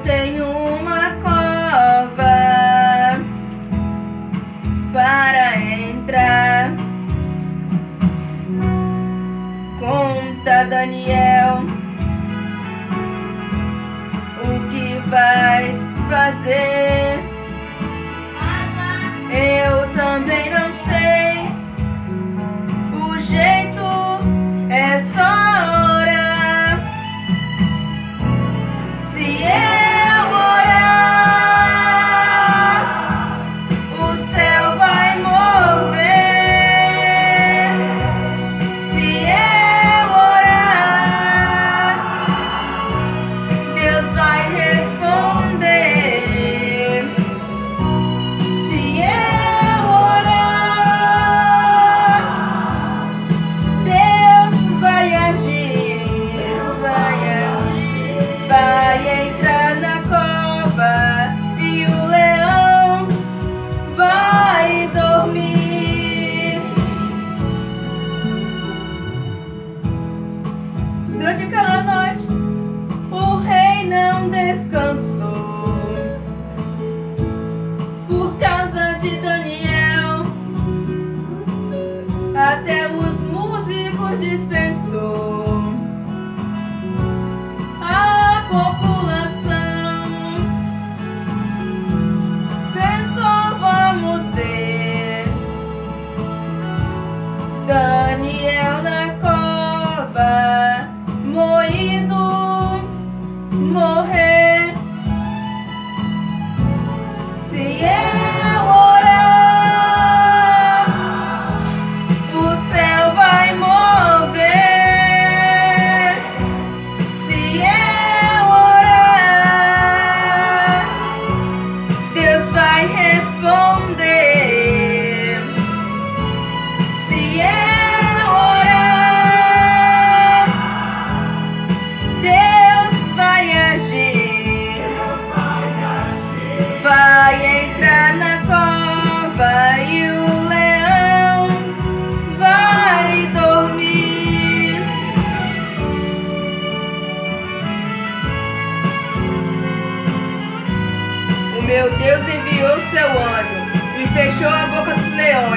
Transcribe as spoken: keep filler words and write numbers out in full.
tenho uma cova para entrar. Conta, Daniel, o que vais fazer? Eu também não sei. O jeito é só orar. Se eu orar, o céu vai mover. Se eu orar, Deus vai responder. Se eu orar, Deus vai agir, vai agir, vai entrar na cova e o leão vai dormir. Durante aquela noite, o rei não descansou por causa de Daniel. Até os músicos dispensou. A população pensou, vamos ver Daniel na cova, moído, morrer. Se eu orar, o céu vai mover. Se eu orar, Deus vai responder. Se eu orar, Deus vai agir, vai entrar na cova e o leão vai dormir. O meu Deus enviou seu anjo e fechou a boca dos